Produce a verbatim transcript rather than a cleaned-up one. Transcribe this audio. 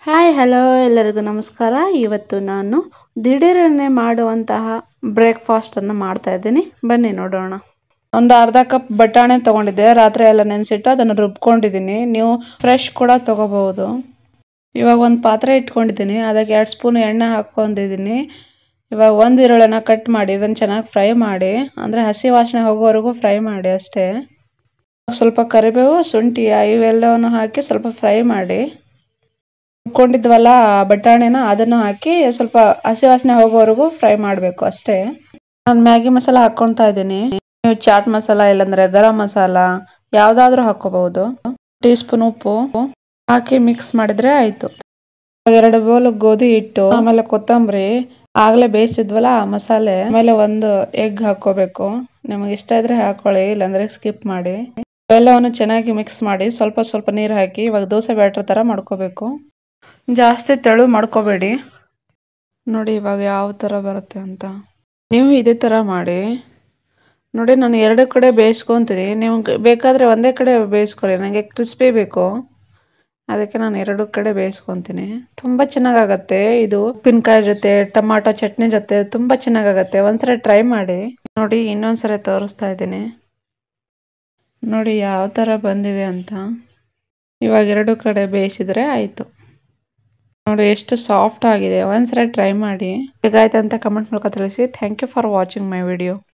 Hi hello ಎಲ್ಲರಿಗೂ ನಮಸ್ಕಾರ. ಇವತ್ತು ನಾನು ದಿಢೀರನೆ ಮಾಡುವಂತಹ ಬ್ರೇಕ್ಫಾಸ್ಟ್ ಅನ್ನು ಮಾಡ್ತಾ ಇದ್ದೀನಿ. ಬನ್ನಿ ನೋಡೋಣ. ಒಂದು ಅರ್ಧ ಕಪ್ ಬಟಾಣಿ ತಗೊಂಡಿದ್ದೆ, ರಾತ್ರಿ ಎಲ್ಲ ನೆನೆಸಿಟ್ಟು ಅದನ್ನು ರುಬ್ಕೊಂಡಿದ್ದೀನಿ. ನೀವು ಫ್ರೆಶ್ ಕೂಡ ತಗೋಬಹುದು. ಇವಾಗ ಒಂದು ಪಾತ್ರೆ ಇಟ್ಕೊಂಡಿದ್ದೀನಿ, ಅದಕ್ಕೆ ಎರಡು ಸ್ಪೂನ್ ಎಣ್ಣೆ ಹಾಕೊಂಡಿದ್ದೀನಿ. ಇವಾಗ ಒಂದು ಈರುಳ್ಳಿನ ಕಟ್ ಮಾಡಿ ಇದನ್ನು ಚೆನ್ನಾಗಿ ಫ್ರೈ ಮಾಡಿ, ಅಂದರೆ ಹಸಿ ವಾಸನೆ ಹೋಗೋವರೆಗೂ ಫ್ರೈ ಮಾಡಿ ಅಷ್ಟೇ. ಸ್ವಲ್ಪ ಕರಿಬೇವು, ಶುಂಠಿ ಇವೆಲ್ಲವನ್ನು ಹಾಕಿ ಸ್ವಲ್ಪ ಫ್ರೈ ಮಾಡಿ, ರುಬ್ಕೊಂಡಿದ್ವಲ್ಲ ಬಟಾಣಿನ ಅದನ್ನು ಹಾಕಿ ಸ್ವಲ್ಪ ಹಸಿ ವಾಸನೆ ಹೋಗೋವರೆಗೂ ಫ್ರೈ ಮಾಡಬೇಕು ಅಷ್ಟೇ. ನಾನು ಮ್ಯಾಗಿ ಮಸಾಲ ಹಾಕ್ಕೊತಾ ಇದ್ದೀನಿ. ನೀವು ಚಾಟ್ ಮಸಾಲ ಇಲ್ಲಾಂದ್ರೆ ಗರಂ ಮಸಾಲ ಯಾವುದಾದ್ರೂ ಹಾಕೋಬಹುದು. ಟೀ ಸ್ಪೂನ್ ಉಪ್ಪು ಹಾಕಿ ಮಿಕ್ಸ್ ಮಾಡಿದ್ರೆ ಆಯ್ತು. ಎರಡು ಬೌಲ್ ಗೋಧಿ ಹಿಟ್ಟು, ಆಮೇಲೆ ಕೊತ್ತಂಬರಿ, ಆಗ್ಲೇ ಬೇಯಿಸಿದ್ವಲ್ಲ ಆ ಮಸಾಲೆ, ಆಮೇಲೆ ಒಂದು ಎಗ್ ಹಾಕೋಬೇಕು. ನಿಮಗೆ ಇಷ್ಟ ಇದ್ರೆ ಹಾಕೊಳ್ಳಿ, ಇಲ್ಲಾಂದ್ರೆ ಸ್ಕಿಪ್ ಮಾಡಿ. ಎಲ್ಲವನ್ನು ಚೆನ್ನಾಗಿ ಮಿಕ್ಸ್ ಮಾಡಿ ಸ್ವಲ್ಪ ಸ್ವಲ್ಪ ನೀರು ಹಾಕಿ ಇವಾಗ ದೋಸೆ ಬ್ಯಾಟರ್ ತರ ಮಾಡ್ಕೋಬೇಕು. ಜಾಸ್ತಿ ತೆಳು ಮಾಡ್ಕೋಬೇಡಿ. ನೋಡಿ ಇವಾಗ ಯಾವ ತರ ಬರುತ್ತೆ ಅಂತ. ನೀವು ಇದೇ ತರ ಮಾಡಿ ನೋಡಿ. ನಾನು ಎರಡು ಕಡೆ ಬೇಯಿಸ್ಕೊಂತೀನಿ, ನೀವು ಬೇಕಾದ್ರೆ ಒಂದೇ ಕಡೆ ಬೇಯಿಸ್ಕೊರಿ. ನನಗೆ ಕ್ರಿಸ್ಪಿ ಬೇಕು, ಅದಕ್ಕೆ ನಾನು ಎರಡು ಕಡೆ ಬೇಯಿಸ್ಕೊತೀನಿ. ತುಂಬಾ ಚೆನ್ನಾಗಾಗತ್ತೆ ಇದು. ಉಪ್ಪಿನಕಾಯಿ ಜೊತೆ, ಟೊಮಾಟೊ ಚಟ್ನಿ ಜೊತೆ ತುಂಬಾ ಚೆನ್ನಾಗಾಗತ್ತೆ. ಒಂದ್ಸರಿ ಟ್ರೈ ಮಾಡಿ. ನೋಡಿ ಇನ್ನೊಂದ್ಸರಿ ತೋರಿಸ್ತಾ ಇದ್ದೀನಿ. ನೋಡಿ ಯಾವ ತರ ಬಂದಿದೆ ಅಂತ. ಇವಾಗ ಎರಡು ಕಡೆ ಬೇಯಿಸಿದ್ರೆ ಆಯ್ತು. ನೋಡಿ ಎಷ್ಟು ಸಾಫ್ಟ್ ಆಗಿದೆ. ಒಂದ್ಸರಿ ಟ್ರೈ ಮಾಡಿ. ಹೇಗಾಯ್ತು ಅಂತ ಕಮೆಂಟ್ ಮೂಲಕ ತಿಳಿಸಿ. Thank you for watching my video.